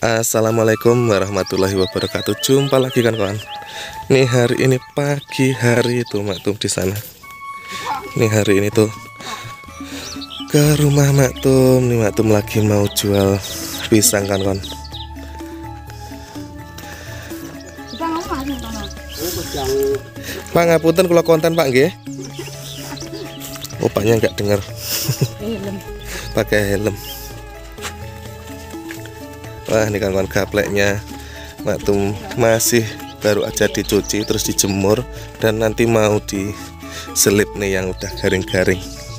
Assalamualaikum warahmatullahi wabarakatuh. Jumpa lagi kan kawan. Nih hari ini pagi hari tuh Mak Tum di sana. Nih hari ini tuh ke rumah Mak Tum. Nih Mak Tum lagi mau jual pisang kan kawan. Pak ngapunten kula konten Pak nggih. Opanya nggak dengar. Pakai helm. Wah ini kawan-kawan gapleknya Mak Tum masih baru aja dicuci terus dijemur dan nanti mau diselip nih yang udah garing-garing.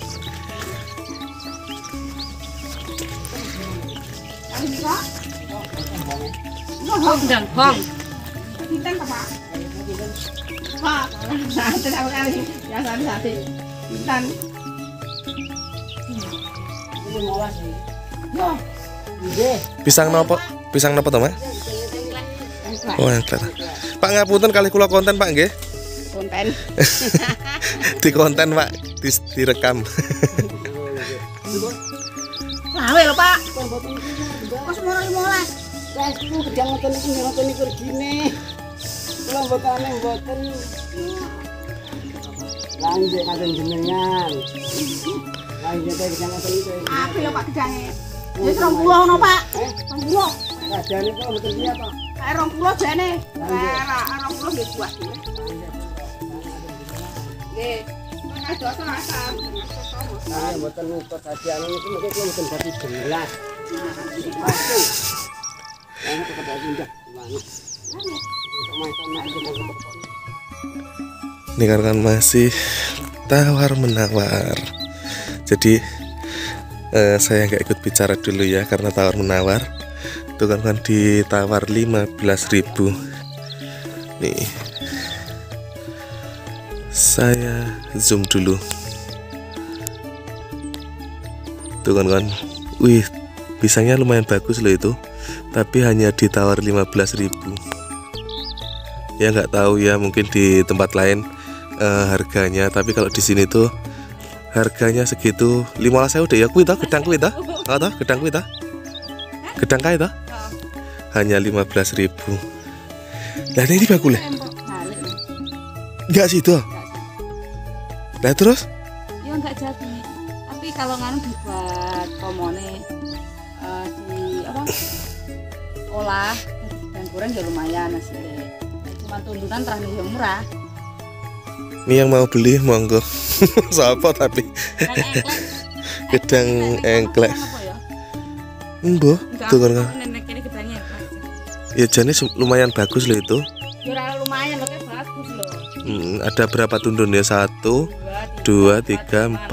Pisang nopo? Pisang nopo to, Mak? Oh, yang kelihatan. Pak ngapunten kali kula konten, Pak nggih. Konten. Di konten, Pak. Direkam. Lawe lho, Pak. Mas moro 15. Wes ku gedang ngoten niku regine. Kula mboten. Lanjut ngaten jenengan. Lanjut gedang ngoten niku. Apa lho Pak gedange? Wis 20 ono, Pak. 20. Kadane kok mboten piye, Pak? 20 jane. Ora 20 nggih buah dhewe. Nggih. Ada asam. Saya mboten nukut hadiah niku mungkin kula mboten dadi jelas. Ini kan masih tawar menawar. Jadi saya nggak ikut bicara dulu ya karena tawar menawar. Itu kan ditawar 15.000. Nih saya zoom dulu. Tuh kan, wih pisangnya lumayan bagus loh itu, tapi hanya ditawar 15.000. Ya nggak tahu ya, mungkin di tempat lain harganya, tapi kalau di sini tuh harganya segitu. 15.000 udah ya, kuwi toh gedang kuwi toh, gedang kuwi toh, gedang kae toh, hanya 15.000. Lah ini bakul nggak sih tuh? Lah terus? Ya enggak jadi. Tapi kalau nganu dibuat pomone di apa? Olah dan goreng ya lumayan hasilnya. Cuma tuntutan terlalu yang murah. Ini yang mau beli monggo. Siapa tapi? Gedang engklek. Mbah, tuh kan. Ya jane lumayan bagus loh itu. Ya lumayan loh, bagus loh. Ada berapa tundun ya? 1, 2, 3, 4, 5,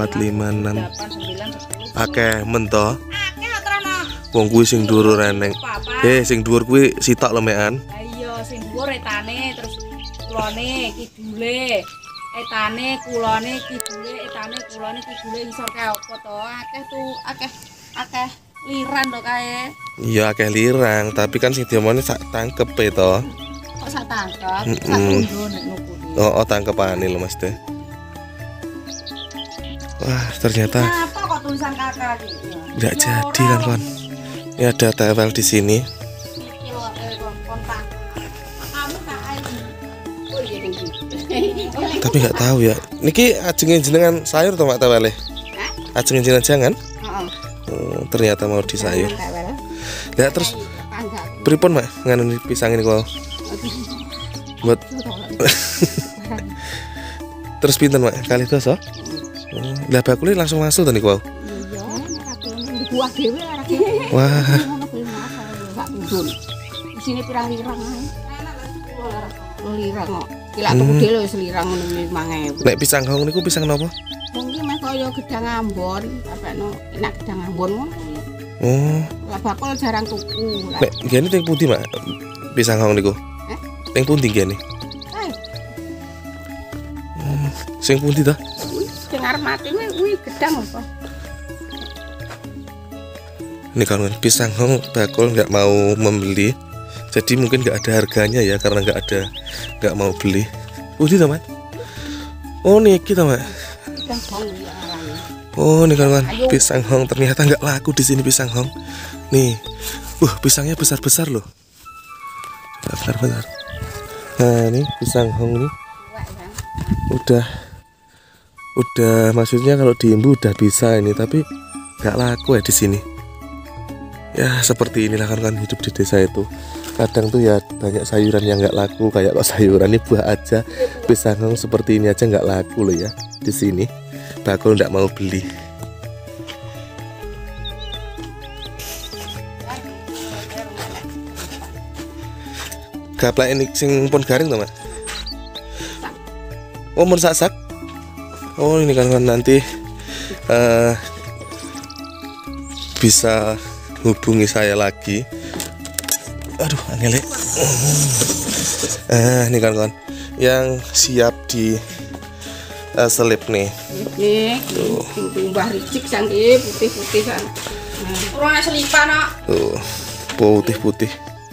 6. Akeh mento. Wong kuwi sing dhuwur reneng. Sing dhuwur kuwi sitok lemekan. Ha iya, sing dhuwur etane terus kulone kidule. Etane kulone kidule, etane kulone kidule isor kae apa to? Akeh liran to kae. Iya akeh lirang, tapi kan sing diomongne sak tangkep e to. Kok sak tangkep? Sak tundun nek nuku. Oh, tangkepane lho Mas Teh. Wah, ternyata apa kok tulisan kakak iki? Enggak jadi kan, Kon. Ini ada tewel di sini. Tapi nggak tahu ya. Niki ajengin jenengan sayur to Mak tewele? Ajengin jenengan jangan? Ternyata mau disayur. Ya terus pripun Mak nganu pisang ini kok? Buat terus pinten Mak? Kali doso? Lah bakule langsung masuk to niku. Buah dhewe arek. Wah. Di sini pirang-pirang. Lirang kok. Kila tuku dhewe wis lirang ngono 5.000. Nek pisang hong niku pisang napa? Mungkin meh kaya gedang Ambon, apeno enak gedang Ambon ngono. Oh. Lah bakul jarang tuku. Nek ngene teng pundi Mak? Pisang hong niku. Teng pundi ngene? Sing pundi ta? Sing arep mati kuwi gedang apa? Ini kan pisang hong bakul nggak mau membeli, jadi mungkin nggak ada harganya ya karena nggak mau beli. Udah teman. Oh niki teman. Oh ini kawan pisang hong ternyata nggak laku di sini pisang hong. Nih, Pisangnya besar-besar loh. Bentar. Nah, ini pisang hong ini udah maksudnya kalau diimbu udah bisa ini, tapi nggak laku ya di sini. Ya seperti inilah kan hidup di desa itu. Kadang tuh ya banyak sayuran yang nggak laku, kayak kok sayuran ini buah aja, pisang hong seperti ini aja nggak laku loh ya di sini. Bakul nggak mau beli. Gaplak ini sing pun garing teman. Oh mun sak. Oh ini kan nanti bisa hubungi saya lagi. Aduh angel. Ini kan yang siap di selip nih. Ini mbah ricik sangki putih-putih kan. Ora selipan kok. Tuh, putih-putih.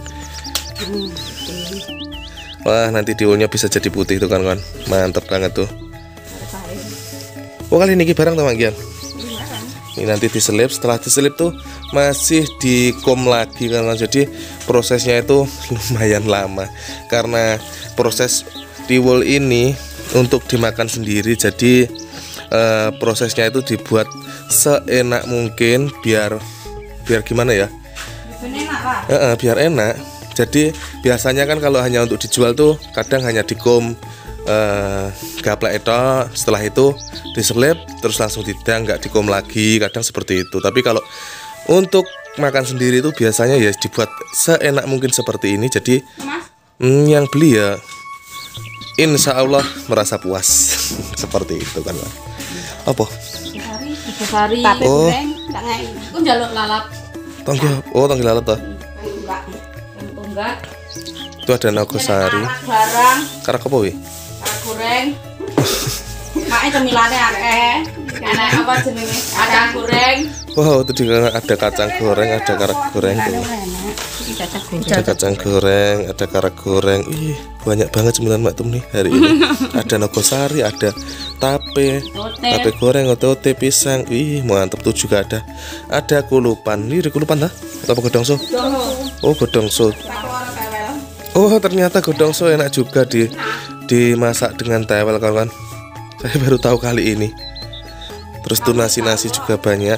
Wah nanti diulnya bisa jadi putih tuh kan, mantep banget tuh. Oh kali ini barang teman Gian. Ini nanti diselip, setelah diselip tuh masih dikom lagi kan, jadi prosesnya itu lumayan lama karena proses tiwul ini untuk dimakan sendiri, jadi prosesnya itu dibuat seenak mungkin biar gimana ya? Biar enak. Jadi biasanya kan kalau hanya untuk dijual tuh kadang hanya dikom gaplek itu, setelah itu diselip terus langsung didang, nggak dikom lagi, kadang seperti itu. Tapi kalau untuk makan sendiri itu biasanya ya dibuat seenak mungkin seperti ini. Jadi yang beli ya insya Allah merasa puas seperti itu kan. Apa? Sari. Oh. Aku njaluk lalap. Tonggi lalap toh. Enggak. Itu ada nogosari. Karak apa wi? Karak goreng. Make cemilane arek. Ana apa jenenge? Kacang goreng. Wow, itu juga ada kacang goreng, ada karak goreng tuh. Ada kacang goreng, ada karak goreng. Ih, banyak banget cemilan Mak Tum nih hari ini. Ada nogosari, ada tape goreng, ote pisang. Ih, mantep tuh juga ada kulupan. Ini kulupan dah? Apa godongso? Oh, godongso. Oh, ternyata godongso enak juga dimasak dengan tewel kawan. Saya baru tahu kali ini. Terus tuh nasi juga banyak.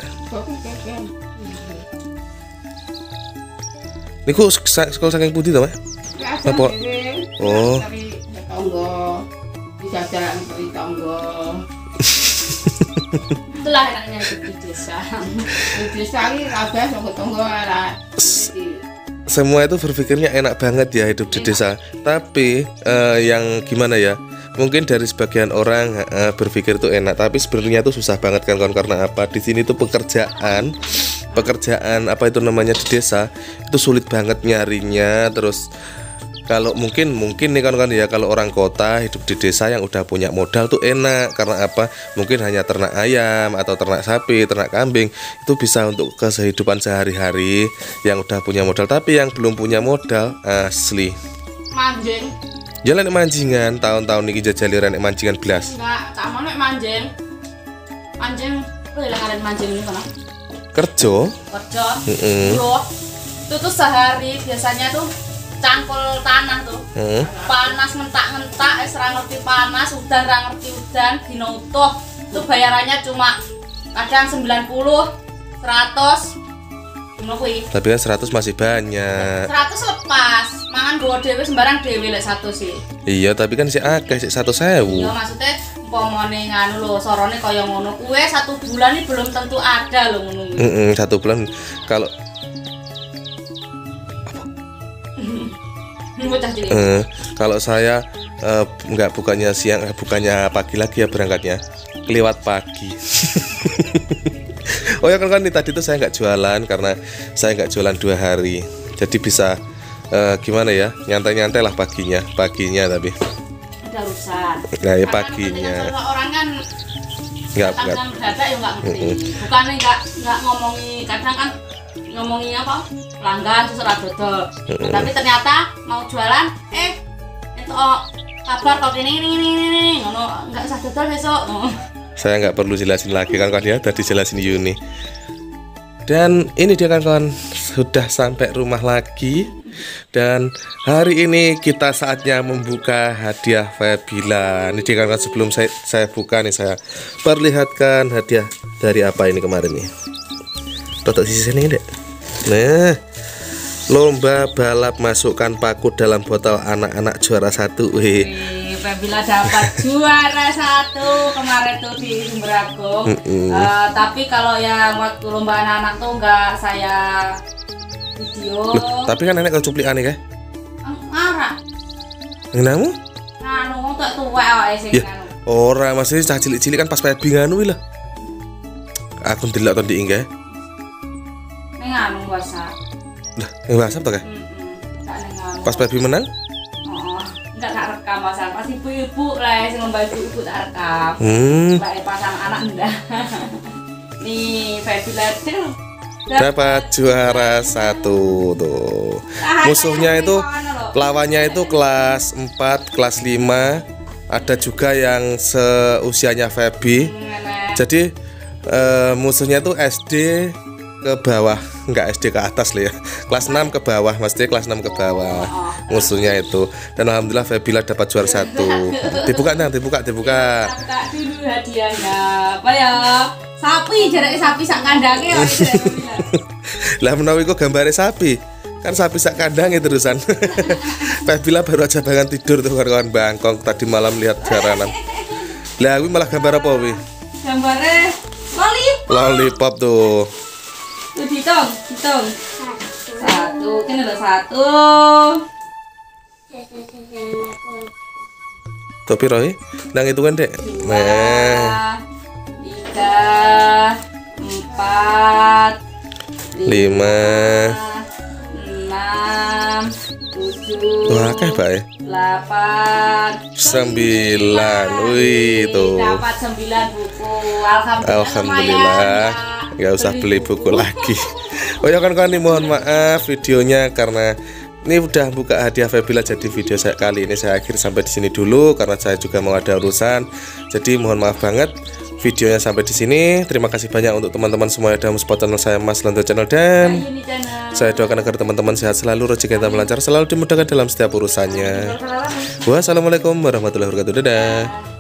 Niku sekolah saking putih toh, Mak? Apa? Oh. Tonggo. Dijajak dari tonggo. Itulah enaknya di desa. Di desa ini kabeh tonggo lah. Semua itu berpikirnya enak banget ya hidup di desa. Tapi yang gimana ya? Mungkin dari sebagian orang berpikir itu enak, tapi sebenarnya itu susah banget kan karena apa? Di sini tuh pekerjaan apa itu namanya di desa itu sulit banget nyarinya. Terus kalau mungkin nih kan ya, kalau orang kota hidup di desa yang udah punya modal tuh enak karena apa? Mungkin hanya ternak ayam atau ternak sapi, ternak kambing, itu bisa untuk kehidupan sehari-hari yang udah punya modal. Tapi yang belum punya modal asli manjing. Jalan manjingan tahun-tahun ini jajali renek manjingan belas. Enggak, tak mau nek manjing. Manjing, apa ya kalian manjing ini kana? Kerja. Yo. Itu tuh sehari biasanya tuh cangkul tanah tuh. Panas ngentak-ngentak, ora ngerti panas, udan ora ngerti udan, dina utuh. Itu bayarannya cuma kadang 90, 100. Tapi kan 100 masih banyak. 100 lepas, mangan gowo dhewe sembarang dhewe lek 100 sih. Iya, tapi kan sih akeh sih 100.000. Iya, maksudnya umpamane nganu lho, sorone kaya ngono. Kuwe 1 bulan ini belum tentu ada lho ngono kuwi. 1 bulan kalau kalau saya bukannya siang, bukannya pagi lagi ya berangkatnya, lewat pagi. Oh ya kan tadi tuh saya nggak jualan karena saya nggak jualan 2 hari, jadi bisa gimana ya, nyantai-nyantai lah paginya tapi ada urusan. Nah ya paginya. Orang kan nggak berada ya nggak ngerti. Bukannya nggak ngomongi, kadang kan ngomongi apa pelanggan terus ora dodol. Tapi ternyata mau jualan itu kabar kok ini ngono, nggak usah dodol besok. Saya nggak perlu jelasin lagi kan ya, tadi jelasin Yuni. Dan ini dia kawan-kawan, sudah sampai rumah lagi. Dan hari ini kita saatnya membuka hadiah Febila. Ini dia kawan-kawan, sebelum saya buka nih, saya perlihatkan hadiah dari apa ini kemarin nih. Totok sisi sini dek. Nah, lomba balap masukkan paku dalam botol anak-anak juara 1. Wih, Febila dapat juara 1 kemarin tuh di Sumber Agung. Tapi kalau yang waktu lomba anak-anak tuh enggak saya video. Loh, tapi kan nenek kau cuplikan nih kan? Arah. Nganu? Nganu tak tuwek awake sing Ya, ora masih cah cilik-cilik kan pas Febi nganu lah. Aku ndelok to ndek nggih. Ning nganu WhatsApp. Lah, yang WhatsApp to kan? Pas Febi menang? Tak rekam Mas, pas ibu-ibu lah sing lomba ibu tak rekam. Mbak pasang anak ndak. Nih Febila dapat juara 1 tuh. Musuhnya itu lawannya itu kelas 4, kelas 5. Ada juga yang seusianya Febi. Jadi musuhnya itu SD ke bawah, enggak SD ke atas lah ya. Kelas 6 ke bawah, mesti kelas 6 ke bawah. Musuhnya itu. Dan alhamdulillah Febila dapat juara 1. Dibuka nang, dibuka. Buka dulu hadiahnya. Apa ya? Sapi, jarake sapi sak kandange ya. Lah menawi kok gambare sapi. Kan sapi sak kandange terusan. Febila baru aja bangun tidur tuh kawan-kawan bangkong tadi malam lihat jaranan. Lah kuwi malah gambar apa wi? Gambare lollipop. Lollipop tuh. Tuh hitung. 1, kan ada 1. Topi Roy, nang hitungan dek. 2, 3, 4, 5, 6, 7. Wah, akeh bae. 8, 9. Wih, tuh. Dapat 9 buku. Alhamdulillah. Nggak usah beli buku lagi. Oh ya kan nih, mohon maaf videonya karena ini udah buka hadiah Febila, jadi video saya kali ini saya akhiri sampai di sini dulu karena saya juga mau ada urusan. Jadi mohon maaf banget videonya sampai di sini. Terima kasih banyak untuk teman-teman semua yang sudah mensupport channel saya Mas Londo Channel, dan saya doakan agar teman-teman sehat selalu, rezeki kita melancar, selalu dimudahkan dalam setiap urusannya. Wassalamualaikum warahmatullahi wabarakatuh. Dadah.